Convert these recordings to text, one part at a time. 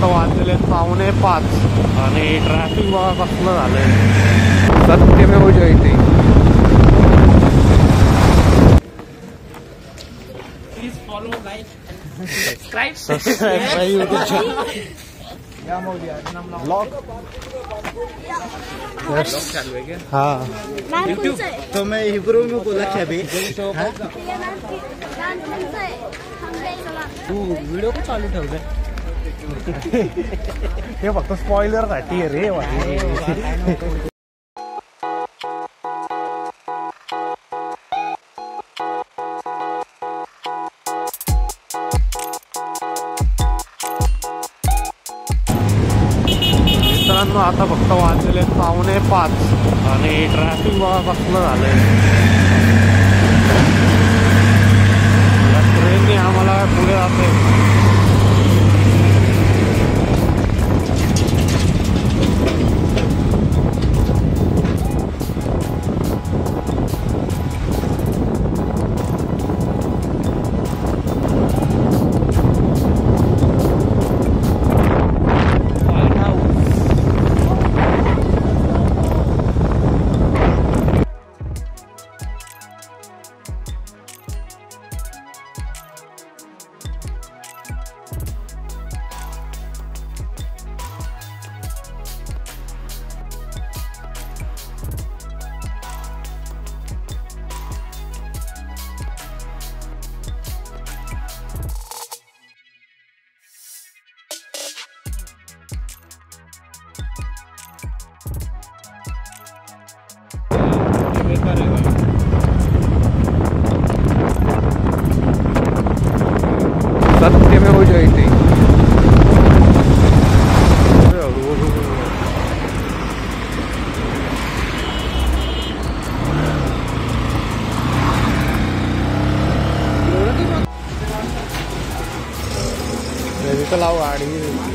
वाजलेले 4:45 आणि ट्रॅफिक बघा कसलं झालंय. सत्यमेव जयते. Please follow, like, subscribe. Blog चालू है क्या? हाँ यूट्यूब. तो मैं हिब्रू में बोला क्या भी तू व्हिडिओ का चालू ठेवलाय? हे फक्त स्पॉइलर साठी आहे रे. मित्रांनो आता फक्त वाजलेले 4:45 आणि ट्रॅफिक बघा कसलं झालंय. ट्रेनने आम्हाला पुढे जाते. सत्यमेव जयते. तिथं लाव गाडी.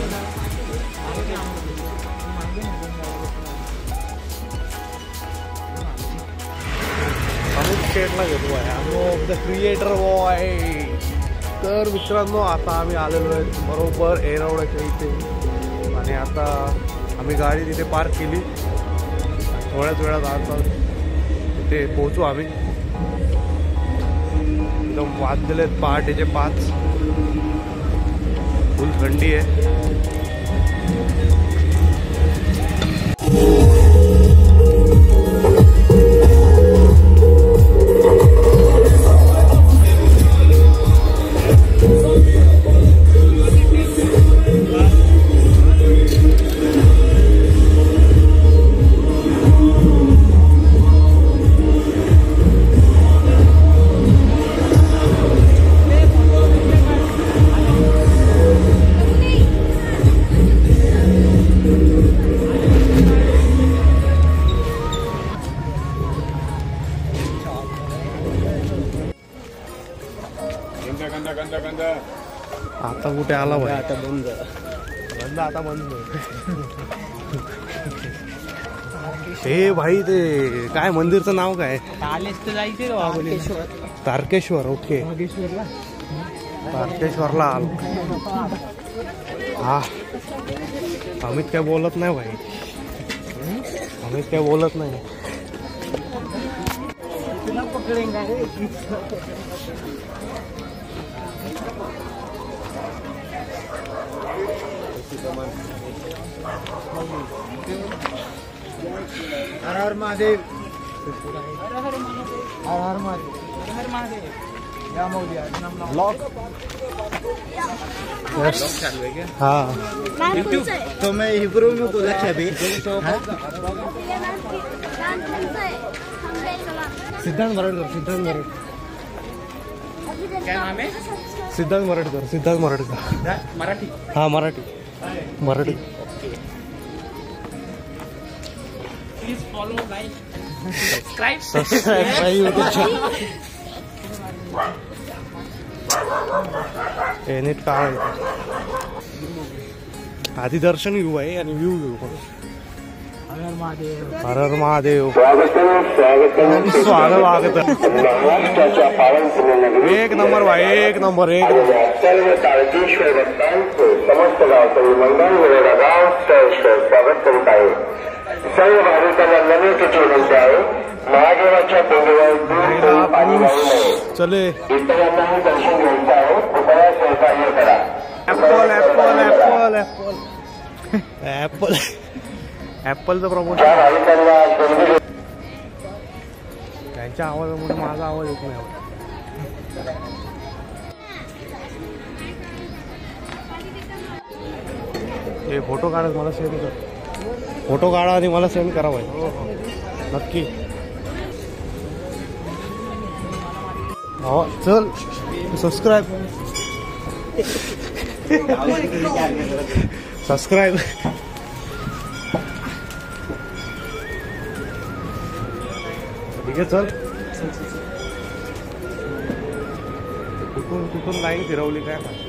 स्टेटला घेतो द क्रिएटर बॉय. तर मित्रांनो आता आम्ही आलेलो आहे बरोबर एरवड्याच्या इथे आणि आता आम्ही गाडी तिथे पार्क केली. थोड्याच वेळात आता तिथे पोहोचू आम्ही. एकदम वाजलेले आहेत पहाटेचे 5. फुल थंडी आहे. आता कुठे आला भाई. आता बंद आता बंद. हे भाई ते काय मंदिरचं नाव काय? जायचंय तारकेश्वर. ओके तारकेश्वरला आलो. हा अमित काय बोलत नाही भाई. अमित काय बोलत नाही. हर हर महादेव. ब्लॉग चालू है क्या? हाँ यूट्यूब. तो मैं हिब्रू में बोला क्या भी सिद्धांत मरडकर. क्या नाम है? सिद्धांत मरडकर. मराठी. हाँ Marathi. Please follow, like, subscribe. नीट काळ आधी दर्शन घेऊ आहे आणि व्ह्यू घेऊ. हर हर महादेव स्वागत एक नंबर भाई एक नंबर एक सर्व काळजीश्वर भक्तांचे समस्त गावकरी मंडळ वेळेला गाव स्वागत करीत आहे. सर्व भाविकांना नवीन तिथी विनंती आहे. महादेवाच्या पिंडीवर दूध दूध पाणी वाहू नये. चले इतरांनाही दर्शन घ्यायचं आहे. कृपया सहकार्य करा. ऍपल ऍपल ऍपल ऍपल ऍपलचं प्रमोशन. ज्या भाविकांना देणगी त्यांच्या आवाजामुळे माझा आवाज येत नाही. हे फोटो काढा मला सेंड कर. फोटो काढा आणि मला सेंड करा भाई. नक्की. हो चल सबस्क्राईब सबस्क्राईब. ठीक आहे चल. कुठून कुठून लाईन फिरवली काय ना.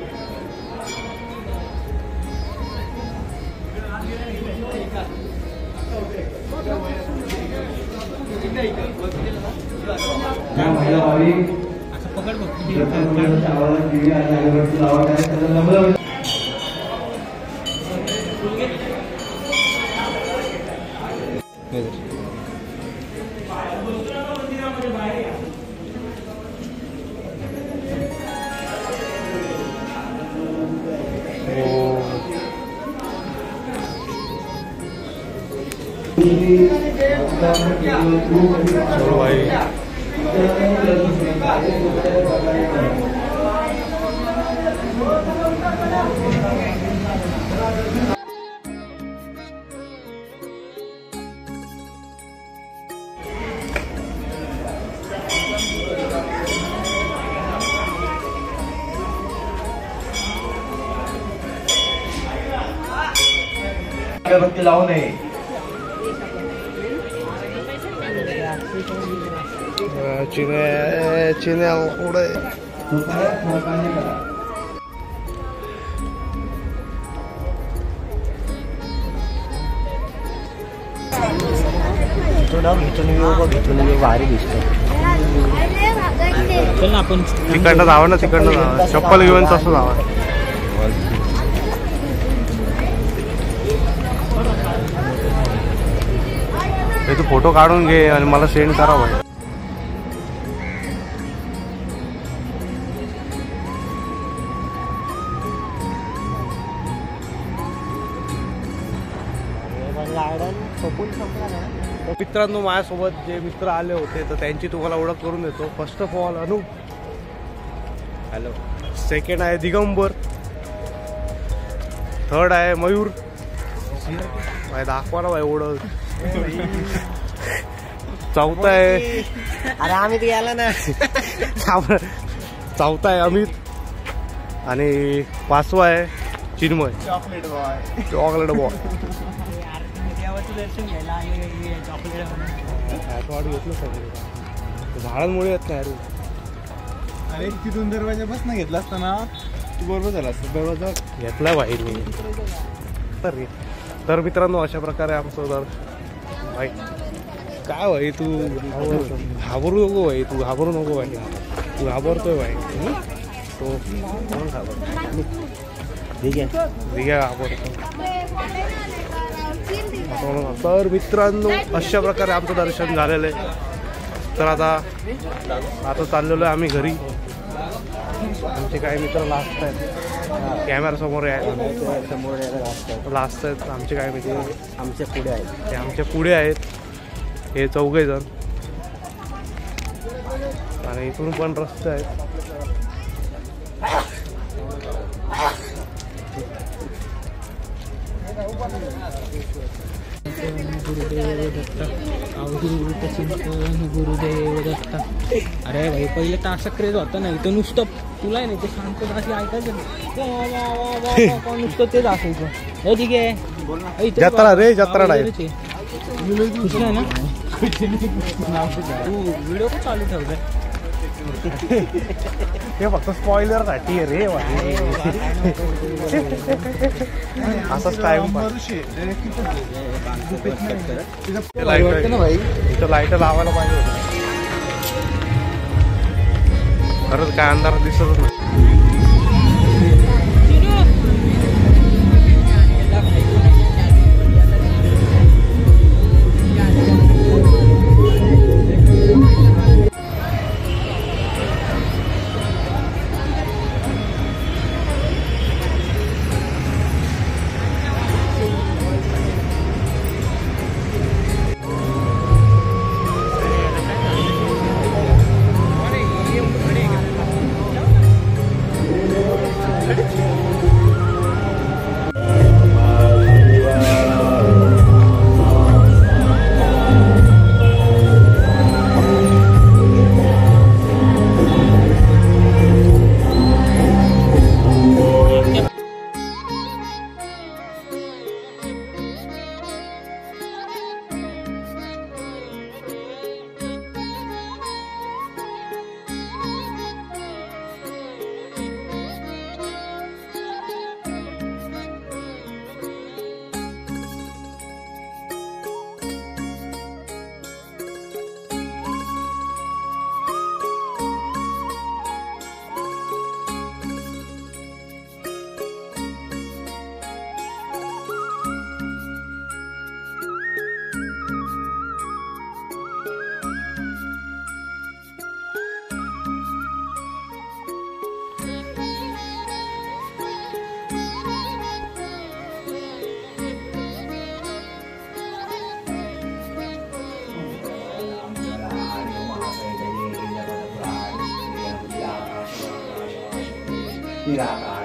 चलो भाई. अगरबत्ती लावू नये. चिन्या पुढे भारी दिसतो. चल ना आपण तिकडनं जावं ना. तिकडनं जावं. चप्पल घेऊन तसं जावं. तू फोटो काढून घे आणि मला सेंड करा भाई. मित्रांनो माझ्यासोबत जे मित्र आले होते तर त्यांची तुम्हाला ओळख करून देतो. First of all Anu. Hello. Second आहे दिगंबर. थर्ड आहे मयूर. भाई दाखवा ना भाई ओळख. चौथा आहे अरे आम्ही गेला ना. चौथा आहे अमित आणि पाचवा आहे Chinmay. Chocolate boy. Chocolate boy. दर्शन घ्यायला घेतलं सगळं. झाडांमुळे येत नाही. अरे तिथून दरवाजा बस ना घेतला असताना तू बरोबर झाला असतं. दरवाजा घेतला भाई मी. तर मित्रांनो अशा प्रकारे आमचं दर भाई. काय भाई तू घाबरू नको भाई. तू घाबरू नको भाई. तू घाबरतोय भाई. तो कोण घाबरतो. ठीक आहे घाबरतो. तर मित्रांनो अशा प्रकारे आमचं दर्शन झालेलं आहे. तर आता चाललेलो आहे आम्ही घरी. आमचे काही मित्र लास्ट आहेत. कॅमेरा समोर आहे. लास्ट आहेत आमचे काही मित्र. आमच्या पुढे आहेत. ते आमच्या पुढे आहेत. हे 4 जण. आणि इथून पण रस्ते आहेत. गुरुदेव दत्त अवधूत चिंतन गुरुदेव दत्त. अरे भाई पहिले तर असं क्रेज होतं ना. इथं नुसतं तुला नाही ते शांत अशी ऐकायचं नुसतं तेच असायचं. हे ठीक आहे. जत्रा रे जत्रा डायरेक्ट. ना तू व्हिडिओ पण चालू ठेवलाय. हे फक्त स्पॉइलर साठी रे असाच टाइम इथं लाईट लावायला पाहिजे होतं. खरंच काय अंधार दिसतच नाही. Tidak